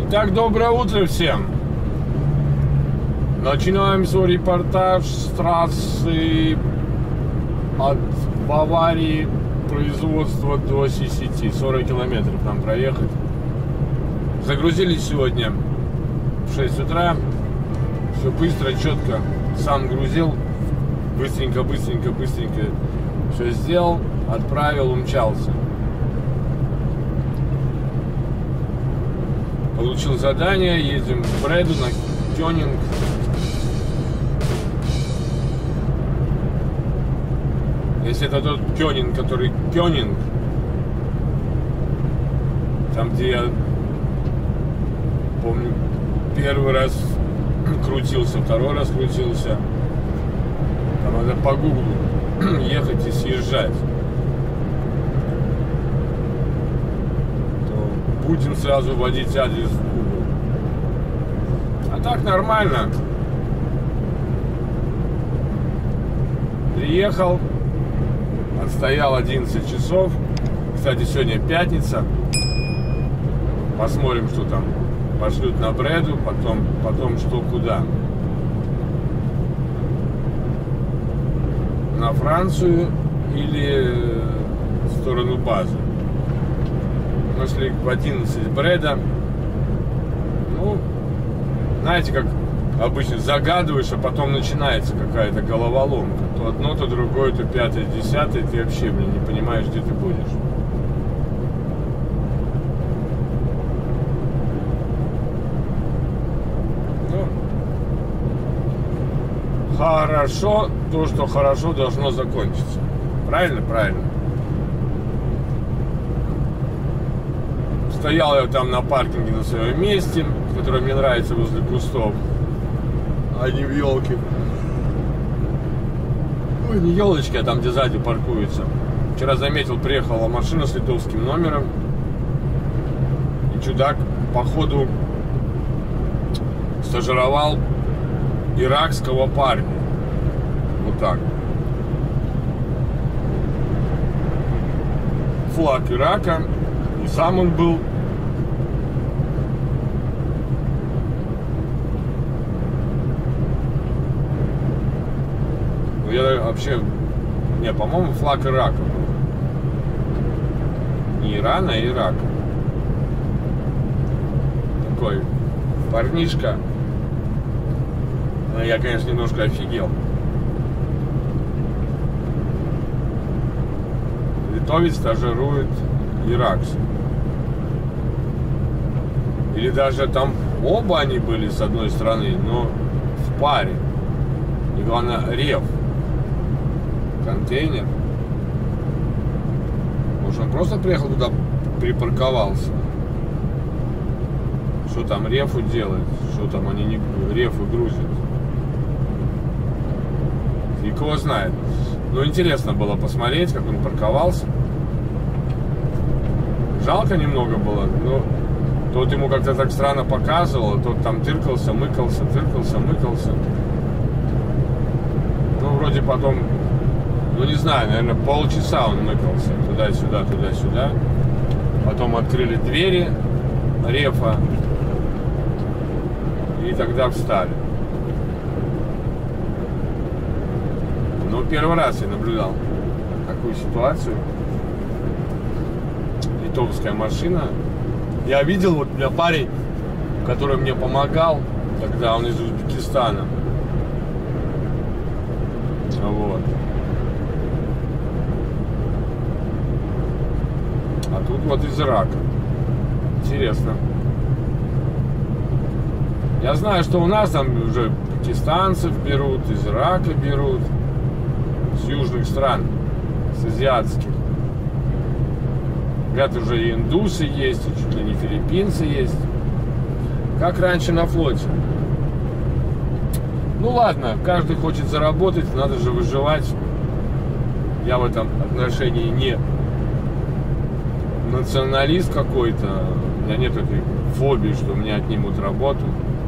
Итак, доброе утро всем. Начинаем свой репортаж с трассы от Баварии, производства до Сисити. 40 километров нам проехать. Загрузились сегодня в 6 утра. Все быстро, четко. Сам грузил. Быстренько все сделал, отправил, умчался. Получил задание, едем в Бреду на Кёнинг. Если это тот Кёнинг, который Кёнинг, там где я помню первый раз крутился, второй раз крутился, там надо по гуглу ехать и съезжать. Будем сразу вводить адрес в Google. А так нормально. Приехал, отстоял 11 часов. Кстати, сегодня пятница. Посмотрим, что там пошлют на Бреду, потом что куда. На Францию или в сторону базы. Нашли в 11 Бреда. Ну, знаете, как обычно загадываешь, а потом начинается какая-то головоломка. То одно, то другое, то пятое, десятое. Ты вообще, не понимаешь, где ты будешь. Ну, хорошо. То, что хорошо, должно закончиться. Правильно? Правильно. Стоял я там на паркинге на своем месте, которое мне нравится, возле кустов, а не в елке. Ну, не елочки, а там, где сзади паркуются. Вчера заметил, приехала машина с литовским номером. И чудак, походу, стажировал иракского парня. Вот так. Флаг Ирака. И сам он был. Ну, я вообще... Не, по-моему, флаг Ирака был. Не Ирана, а Ирака. Такой парнишка. Но я, конечно, немножко офигел. Литовец стажирует иракцев. Или даже там оба они были с одной стороны, но в паре. И главное, рев. Контейнер. Может, он просто приехал туда, припарковался. Что там рефу делает? Что там они не рефу грузят? Фиг его знает. Но интересно было посмотреть, как он парковался. Жалко немного было, но тот ему как-то так странно показывал, тот там тыркался, мыкался. Ну, вроде потом, ну, не знаю, наверное, полчаса он мыкался туда-сюда. Потом открыли двери рефа и тогда встали. Ну, первый раз я наблюдал такую ситуацию. Литовская машина. Я видел, вот у меня парень, который мне помогал, когда он из Узбекистана. Вот. А тут вот из Ирака. Интересно. Я знаю, что у нас там уже пакистанцев берут, из Ирака берут, с южных стран, с азиатских. Говорят, уже и индусы есть, и чуть ли не филиппинцы есть. Как раньше на флоте. Ну ладно, каждый хочет заработать, надо же выживать. Я в этом отношении не националист какой-то. У меня нет этой фобии, что у меня отнимут работу.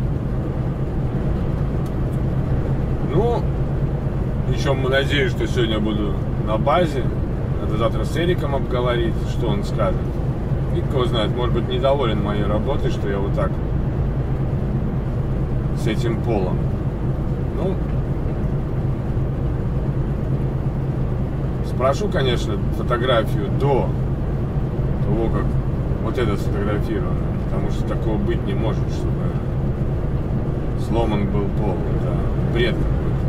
Ну, еще надеюсь, что сегодня буду на базе. Надо завтра с Эриком обговорить, что он скажет. И кто знает, может быть, недоволен моей работой, что я вот так с этим полом. Ну, спрошу, конечно, фотографию до того, как вот это сфотографировано, потому что такого быть не может, чтобы сломан был пол. Это бред какой-то.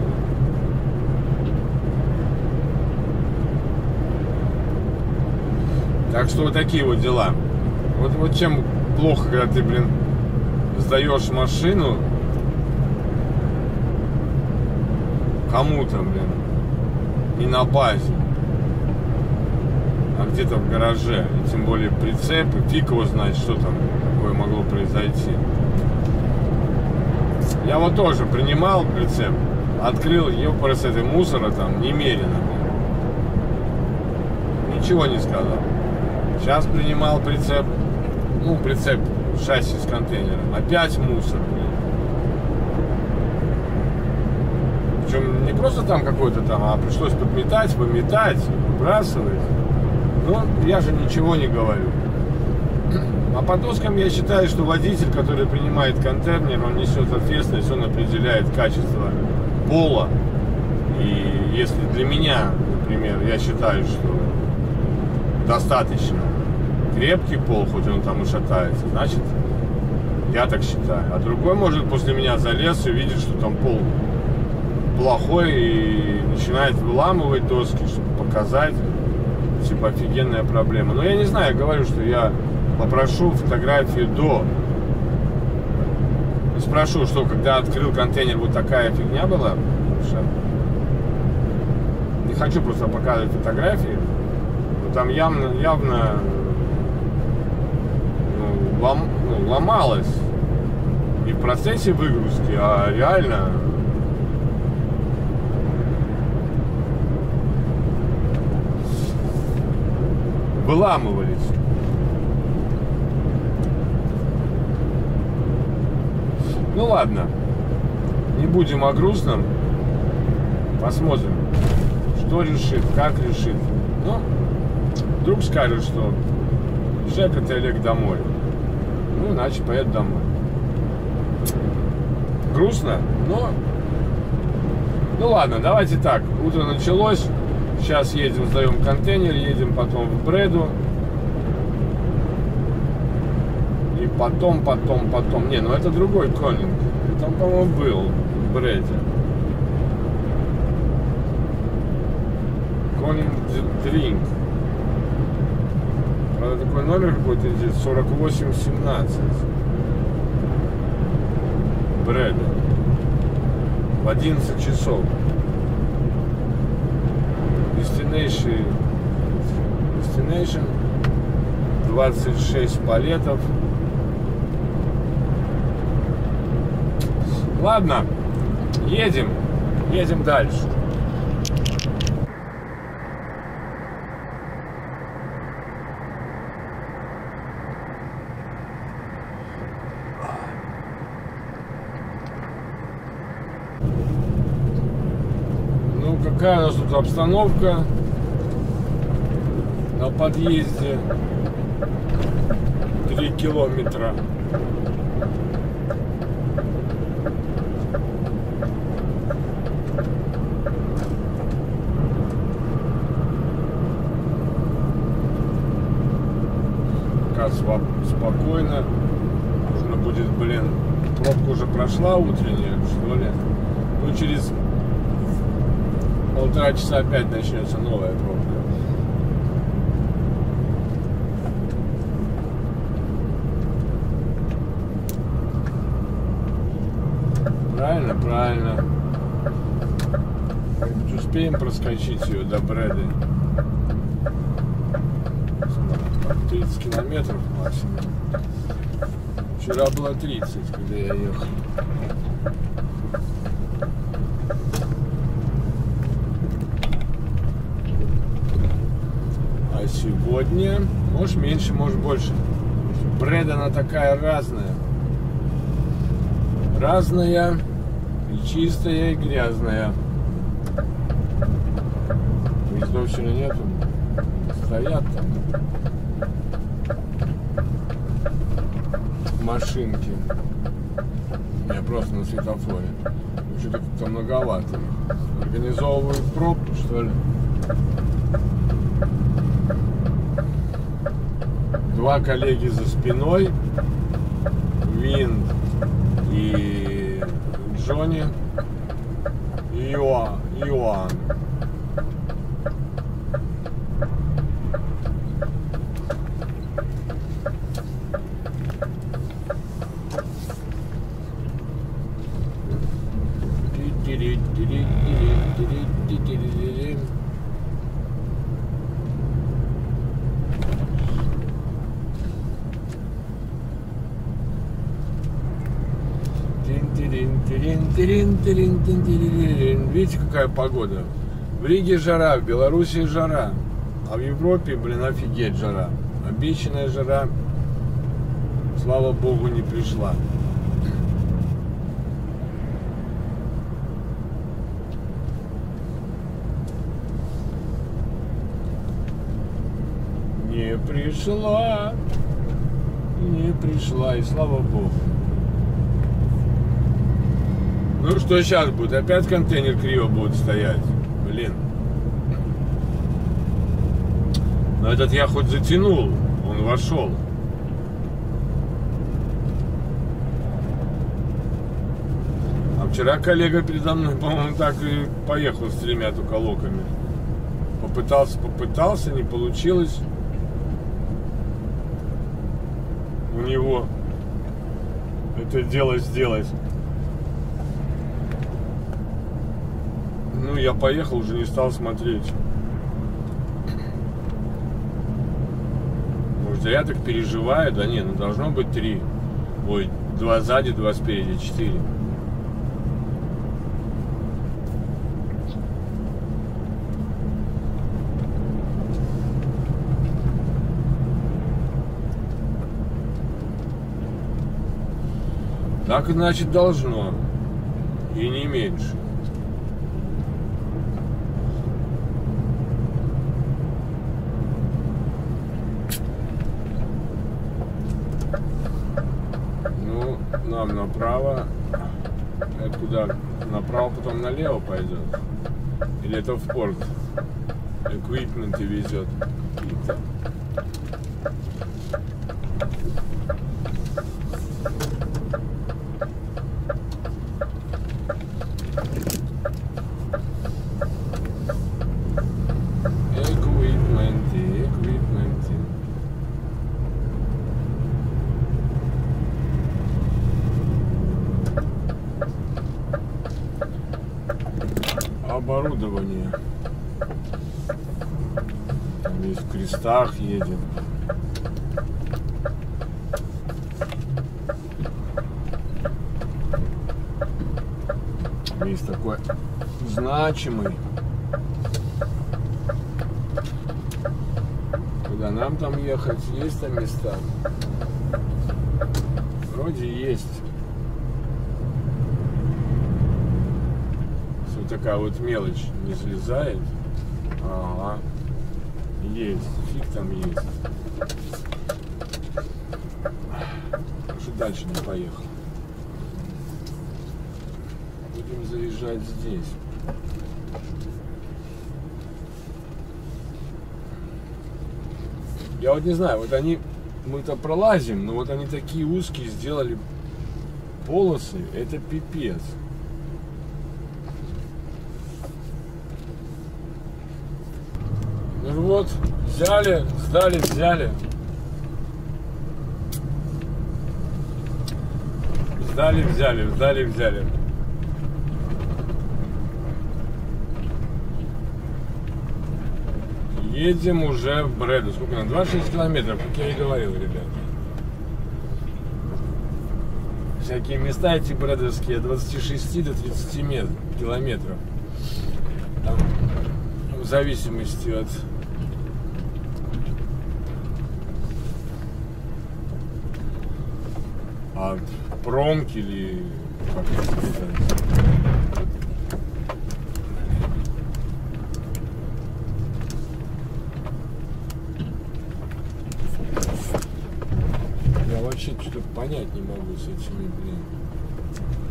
Так что вот такие вот дела. Вот чем плохо, когда ты, блин, сдаешь машину кому-то, блин, не на базе, а где-то в гараже. И тем более прицеп, и фиг его знает, что там такое могло произойти. Я вот тоже принимал прицеп, открыл его просто этой мусора там немерено. Ничего не сказал. Сейчас принимал прицеп, ну, прицеп, шасси с контейнером. Опять мусор, блин. Причем не просто там какой-то там, а пришлось подметать, выметать, выбрасывать. Но я же ничего не говорю. А по доскам я считаю, что водитель, который принимает контейнер, он несет ответственность, он определяет качество пола. И если для меня, например, я считаю, что достаточно крепкий пол, хоть он там и шатается, значит, я так считаю. А другой может после меня залез и увидеть, что там пол плохой, и начинает выламывать доски, чтобы показать, типа, офигенная проблема. Но я не знаю, я говорю, что я попрошу фотографию до. И спрошу, что когда открыл контейнер, вот такая фигня была. Не хочу просто показывать фотографии. Но там явно ломалось. Не в процессе выгрузки, а реально выламывались. Ну ладно, не будем о грустном. Посмотрим, что решит, как решит. Ну, вдруг скажет, что Жека, ты, Олег, домой. Ну, иначе поедет домой. Грустно, но... Ну ладно, давайте так. Утро началось. Сейчас едем, сдаем контейнер, едем потом в Бреду. И потом. Не, ну это другой Конинг. Там, по-моему, был в Бреде. Конинг Дринк. Правда, такой номер какой-то здесь, 4817. Бреда. В 11 часов. Destination 26 палетов. Ладно, едем дальше. Ну, какая у нас тут обстановка на подъезде? 3 километра. Спокойно. Нужно будет, блин, пробка уже прошла утренняя, что ли? Ну, через полтора часа опять начнется новая пробка. Правильно. Успеем проскочить ее до Бреды. 30 километров максимум. Вчера было 30, когда я ехал. А сегодня, может, меньше, может, больше. Бреда, она такая разная. Разная, и чистая, и грязная. Поездов сегодня нету. Стоят там машинки. Я просто на светофоре. Что-то как-то многовато. Организовывают пробку, что ли? Два коллеги за спиной. Вин и Джонни. И Иоанн. Видите, какая погода? В Риге жара, в Беларуси жара, а в Европе, блин, офигеть жара. Обещанная жара, слава богу, не пришла. Не пришла, и слава богу. Ну что сейчас будет? Опять контейнер криво будет стоять. Блин. Но этот я хоть затянул, он вошел. А вчера коллега передо мной, по-моему, так и поехал с 3 только локами. Попытался, не получилось. У него это дело сделать. Ну, я поехал, уже не стал смотреть. Может, я так переживаю? Да не, ну должно быть 3. Ой, 2 сзади, 2 спереди, 4. Так, значит, должно. И не меньше. Ну, нам направо. Это куда? Направо, потом налево пойдет? Или это в порт? Эквипменты везет какие-то. Оборудование. Там есть в крестах едет. Есть такой значимый. Куда нам там ехать? Есть там места? Вроде есть. Такая вот мелочь не слезает. Ага. Есть. Фиг там есть. Что дальше не поехал. Будем заезжать здесь. Я вот не знаю, вот они, мы-то пролазим, но вот они такие узкие сделали полосы, это пипец. Ну вот, взяли, сдали, взяли. Сдали, взяли, сдали, взяли. Едем уже в Бреду. Сколько нам? 26 километров, как я и говорил, ребят. Всякие места эти бредовские от 26 до 30 километров. Там, в зависимости от промки или как это сказать. Я вообще что-то понять не могу с этими, блин.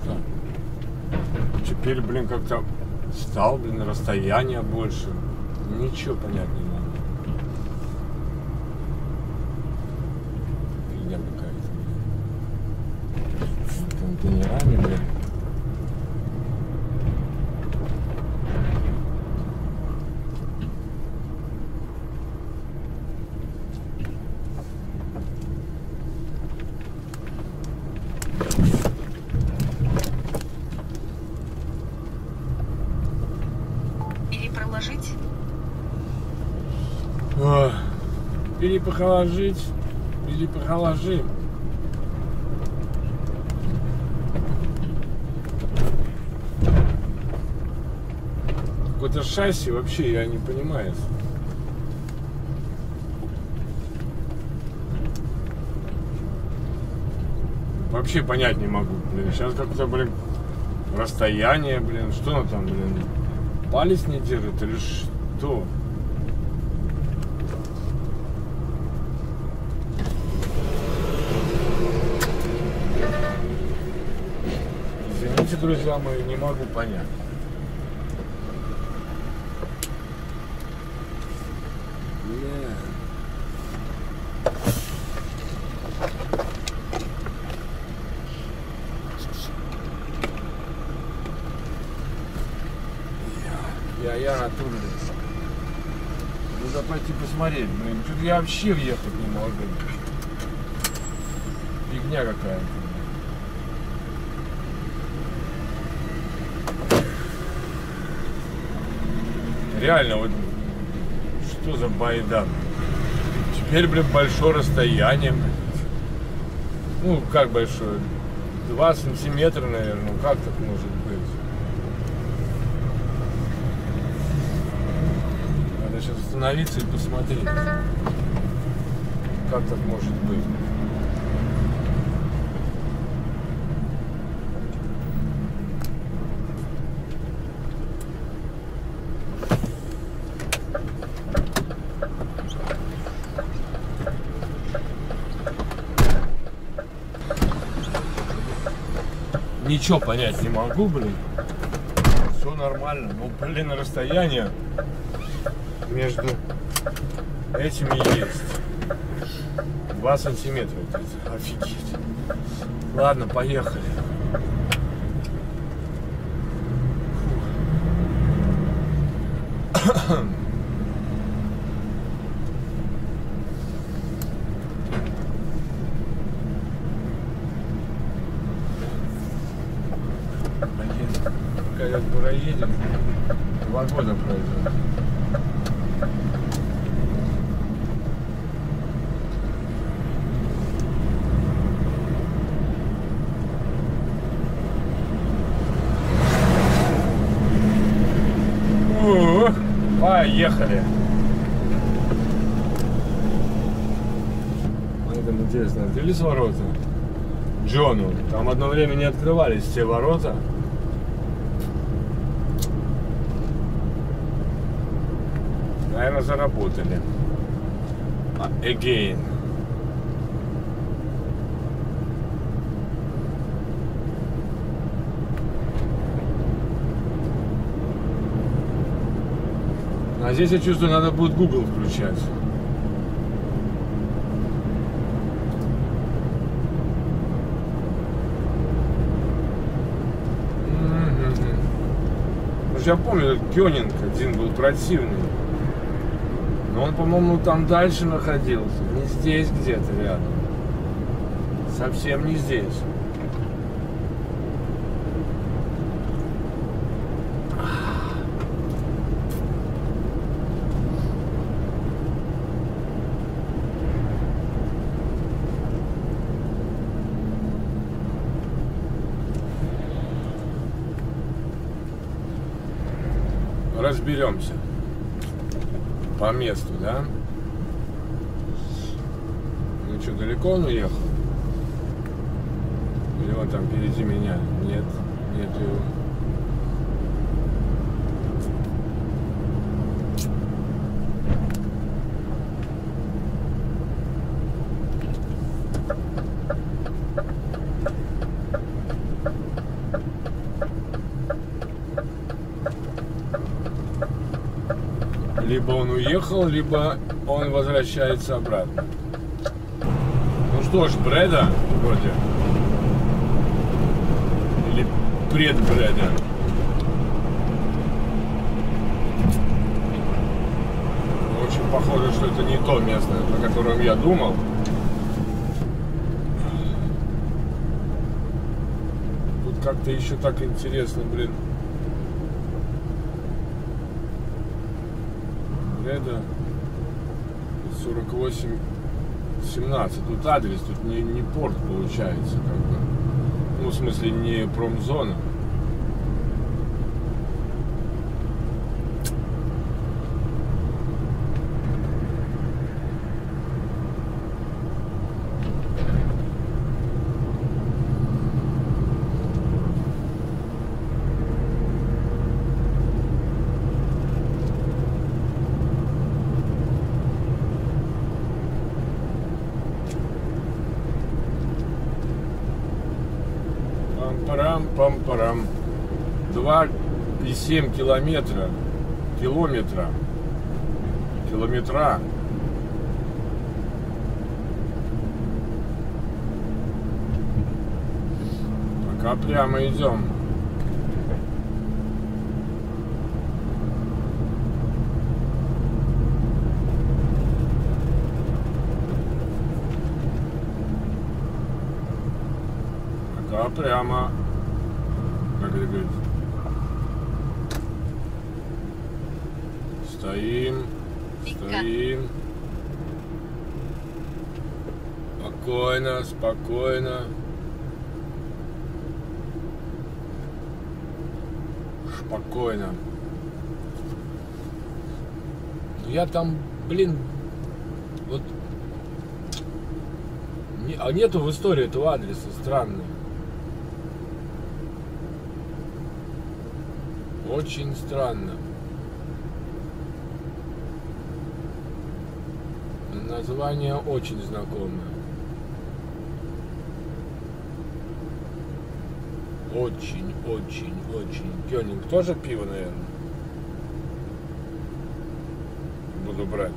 почему-то. Теперь, блин, как-то стал, блин, расстояние больше. Ничего понять не могу. Фигня какая-то. Контейнерами, блин. Перепроложить? Перепохоложить. Перепохоложи. Какое-то шасси вообще я не понимаю. Вообще понять не могу, блин. Сейчас как-то, блин, расстояние, блин. Что оно там, блин? Палец не держит или что? Извините, друзья мои, не могу понять. Я на туре. Надо пойти посмотреть. Блин, что-то я вообще въехать не могу. Фигня какая-то. Реально, вот что за байда? Теперь, блин, большое расстояние. Ну, как большое? 2 сантиметра, наверное. Ну, как так может быть? Сейчас остановиться и посмотреть, как так может быть. Ничего понять не могу, блин. Все нормально. Ну, блин, расстояние между этими есть 2 сантиметра. Офигеть. Ладно, поехали. Пока скоро едем, 2 года пройдет. Поехали. Это интересно, открылись ворота Джону? Там одно время не открывались те ворота. Наверное, заработали. Again. А здесь, я чувствую, надо будет Google включать. Потому что я помню, этот Кёнинг один был противный. Но он, по-моему, там дальше находился. Не здесь где-то рядом. Совсем не здесь. Разберемся по месту, да? Ну что, далеко он уехал? Или он там впереди меня? Нет, нет его. Либо он уехал, либо он возвращается обратно. Ну что ж, Брэда вроде. Или пред Брэда. Очень похоже, что это не то место, о котором я думал. Тут как-то еще так интересно, блин. Брэда 48-17. Тут адрес, тут не порт получается, как бы. Ну, в смысле, не промзона. Пам-парам. 2,7 километра. Пока прямо идем. Пока прямо. Как это говорит? Стоим. Спокойно. Я там, блин, вот нету в истории этого адреса, странно. Очень странно. Название очень знакомое. Очень. Кёнинг тоже пиво, наверное. Буду брать.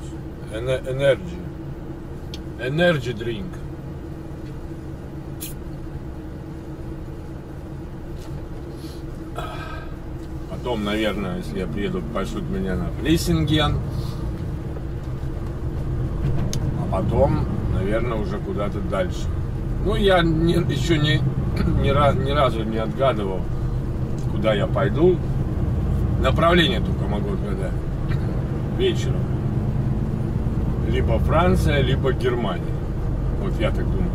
Energy drink. Потом, наверное, если я приеду, пошлют меня на Флиссинген. А потом, наверное, уже куда-то дальше. Ну, я еще ни разу не отгадывал, куда я пойду. Направление только могу отгадать. Вечером. Либо Франция, либо Германия. Вот я так думаю.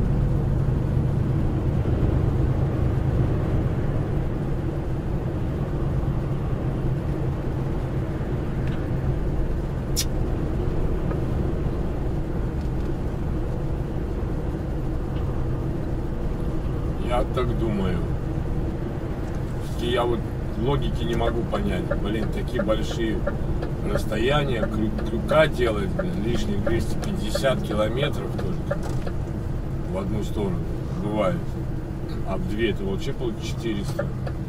Я так думаю. И я вот логики не могу понять. Блин, такие большие расстояния, крюка делать, блин, лишних 250 километров только в одну сторону бывает. А в две это вообще получится 400.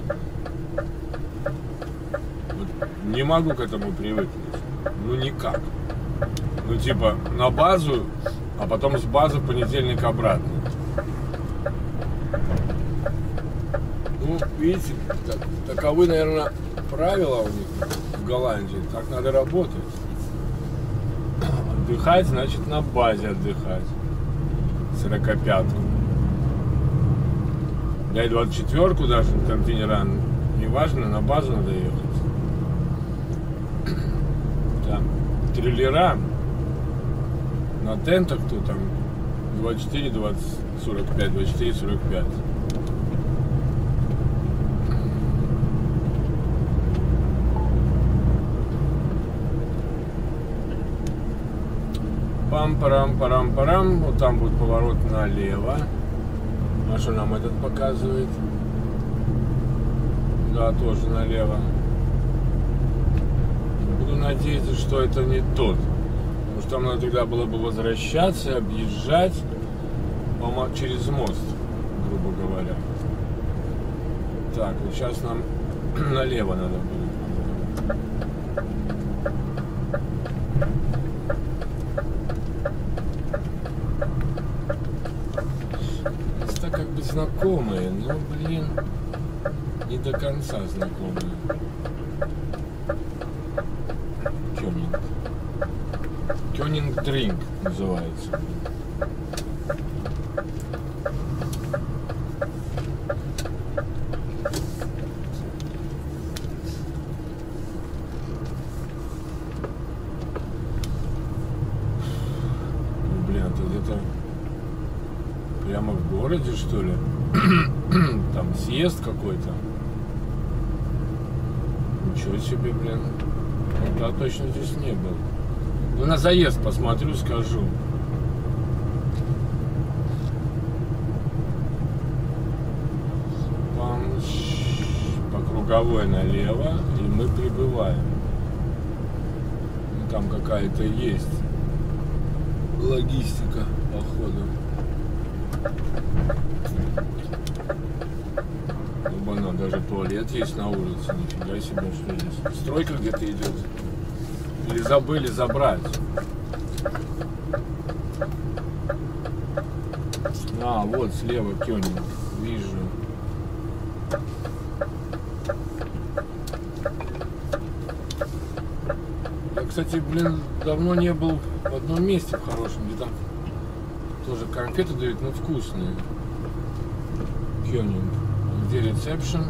Вот не могу к этому привыкнуть. Ну никак. Ну типа на базу, а потом с базы в понедельник обратно. Ну, видите, таковы, наверное, правила у них в Голландии. Так надо работать. Отдыхать, значит, на базе отдыхать. 45-ку. Да и 24-ку даже контейнера, неважно, на базу надо ехать. Там трейлера на тентах тут там 24, 20, 45, 24, 45. Пам-парам. Вот там будет поворот налево. А что нам этот показывает? Да, тоже налево. Буду надеяться, что это не тот. Потому что там надо тогда было бы возвращаться, объезжать через мост, грубо говоря. Так, вот сейчас нам налево надо будет. знакомые, но, блин, не до конца знакомые. Кёнинг. Кёнинг Дринк называется. Прямо в городе, что ли? Там съезд какой-то. Ничего себе, блин. Я точно здесь не был. Ну, на заезд посмотрю, скажу. По круговой налево, и мы прибываем. Ну, там какая-то есть логистика, походу. Оба-на, даже туалет есть на улице. Нифига себе, что здесь. Стройка где-то идет. Или забыли забрать. А, вот слева Кёнинг. Вижу. Я, кстати, блин, давно не был в одном месте в хорошем, где там тоже конфеты дают, но вкусные. Кёнинг. Где ресепшн?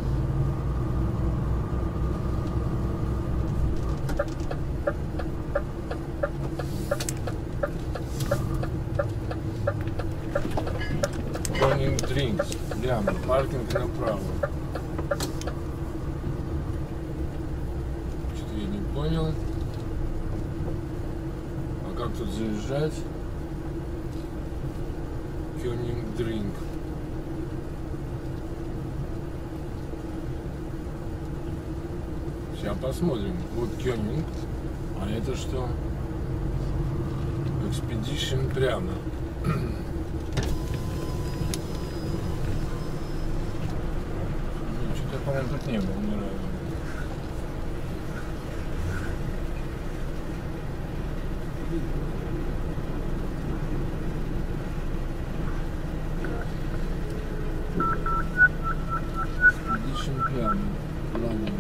Кёнинг Дринкс. Прямо. Паркинг направо. Что-то я не понял. А как тут заезжать? Кёнинг Дринк. Сейчас посмотрим. Вот Кёнинг. А это что? Expedition прямо. Что-то, по-моему, тут не было ни разу. Expedition прямо. Ладно.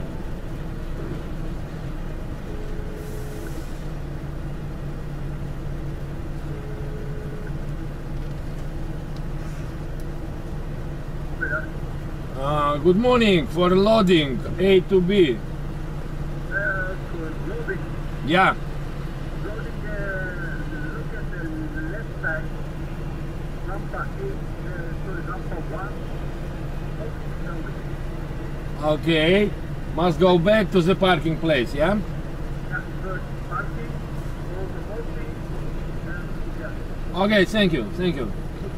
Good morning, for loading A to B. For loading. Yeah. Loading, look at the left side. Number 8, sorry, number 1. Okay. Must go back to the parking place, yeah? Yeah, first parking, all the loading, and yeah. Okay, thank you, thank you.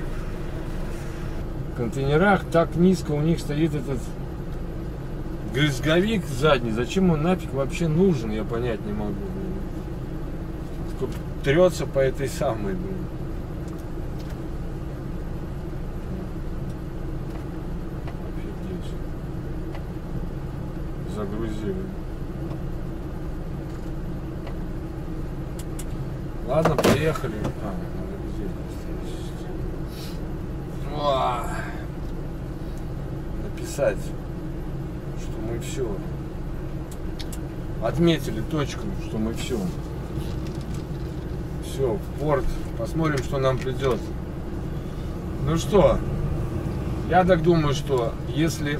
В контейнерах так низко у них стоит этот брызговик задний. Зачем он нафиг вообще нужен, я понять не могу. Только трется по этой самой. Офигеть. Загрузили. Ладно, поехали. Написать, что мы все отметили точку, что мы все в порт, посмотрим, что нам придет. Ну что, я так думаю, что если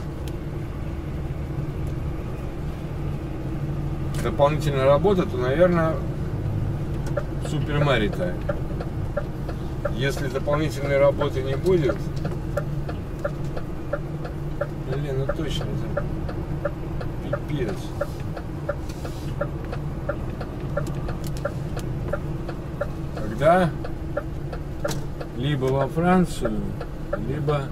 дополнительная работа, то, наверное, Super Maritime. Если дополнительной работы не будет, блин, ну точно, это пипец. Тогда либо во Францию, либо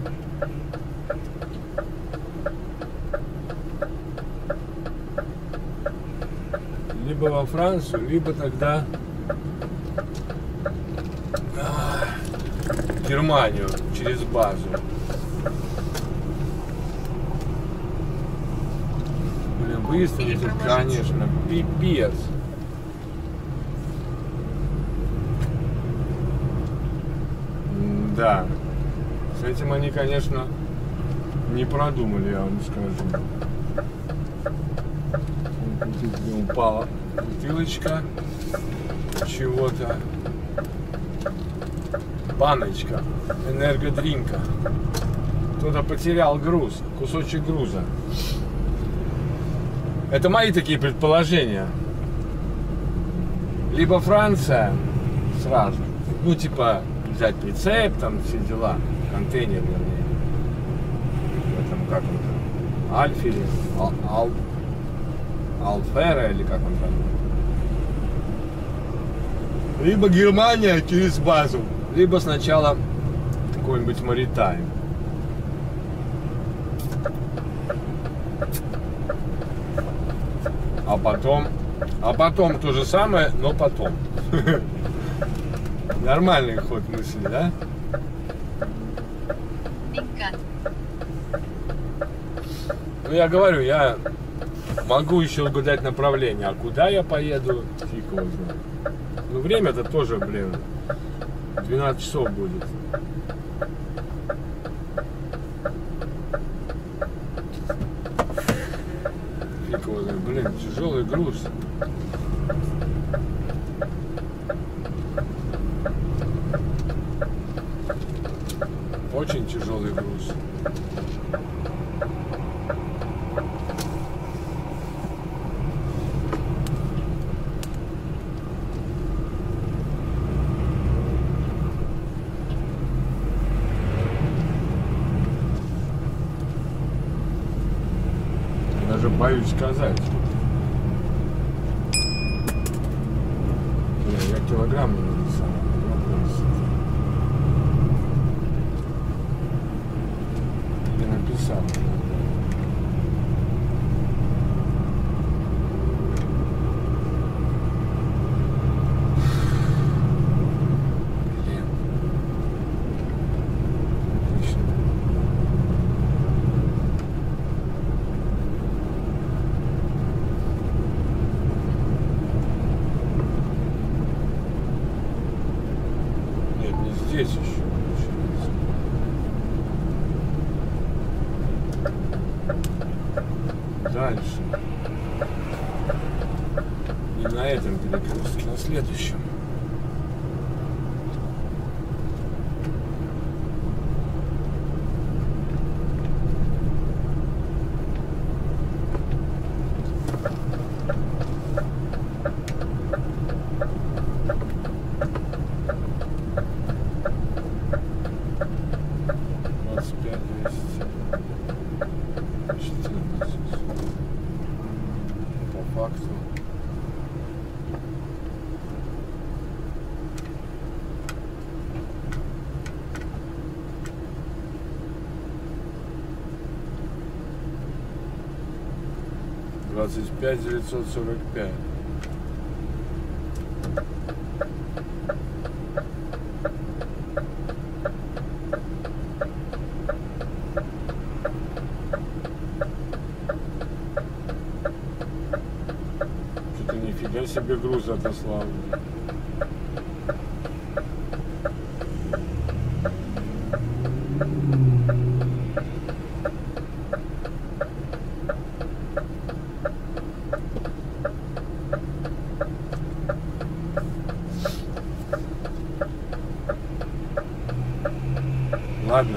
во Францию, либо тогда в Германию через базу. Блин, выставить, конечно, пипец. Да, С этим они, конечно, не продумали, я вам скажу. Тут упала бутылочка чего-то. Баночка энергодринка. Кто-то потерял груз, кусочек груза. Это мои такие предположения. Либо Франция сразу, ну типа взять прицеп, там все дела, контейнер, вернее. В этом, как он там, Альф или Алфера, или как он там. Либо Германия через базу, либо сначала какой-нибудь Маритайм. А потом то же самое, но потом. Нормальный ход мысли, да? Ну, я говорю, я могу еще угадать направление, а куда я поеду, фиг его знает. Ну, время-то тоже, блин, 12 часов будет. Фиг его знает, блин, тяжелый груз. Очень тяжелый груз. Даже боюсь сказать. Бля, я килограмм не написал. Не написал. Здесь еще получается. Дальше. И на этом перекрестке, на следующем. Факту. Двадцать пять 945. Нифига себе груз отослал. Ладно.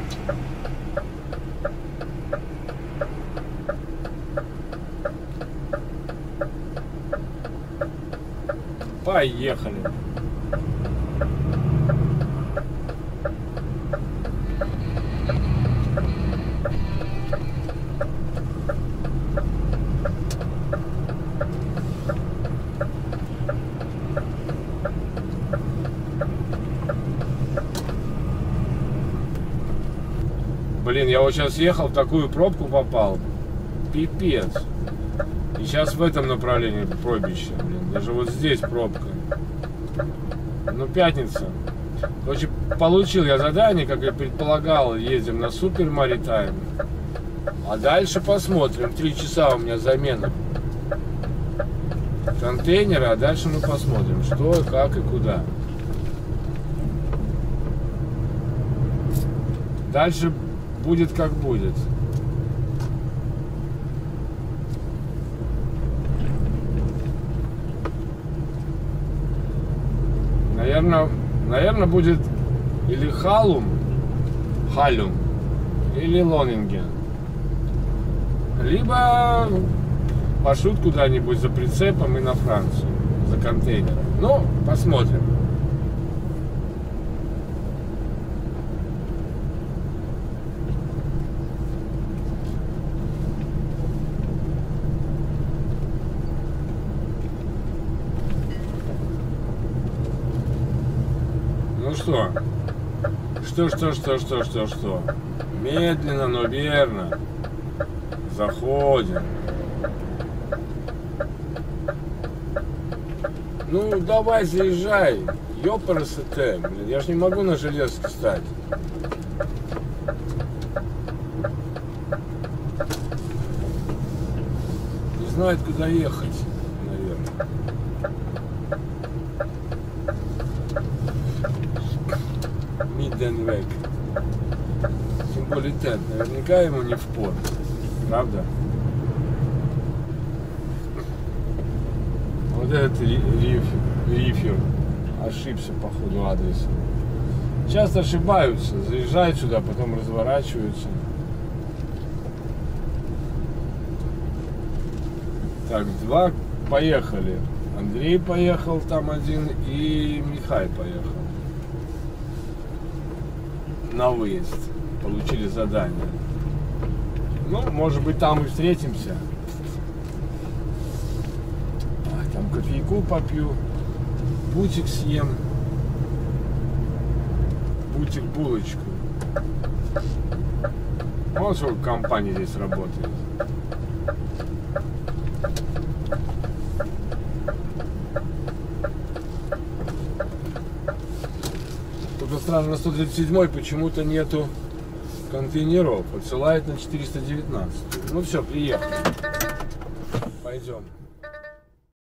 Поехали. Блин, я вот сейчас ехал, в такую пробку попал. Пипец. И сейчас в этом направлении пробище, блин. Даже вот здесь пробка. Ну, пятница. Короче, получил я задание, как я предполагал. Ездим на Супер Маритайм. А дальше посмотрим. 3 часа у меня замена контейнера. А дальше мы посмотрим, что, как и куда. Дальше будет как будет. Наверное, будет или Халум, или Лонинген. Либо пошлют куда-нибудь за прицепом и на Францию, за контейнером. Ну, посмотрим. Ну что? Что? Медленно, но верно. Заходим. Ну, давай, заезжай. Ёпарасоте, блин, я ж не могу на железке стать. Не знает, куда ехать, наверное. Мидденвек. Символитет. Наверняка ему не впор. Правда? Вот этот рифер ошибся по ходу адреса. Часто ошибаются, заезжают сюда, потом разворачиваются. Так, два поехали. Андрей поехал там один и Михай поехал. На выезд. Получили задание. Ну, может быть, там и встретимся. Там кофейку попью, бутик съем, бутик булочку. Вот сколько компаний здесь работает. Тут странно, на 137-й почему-то нету контейнеров. Отсылает на 419. Ну все, приехали. Пойдем.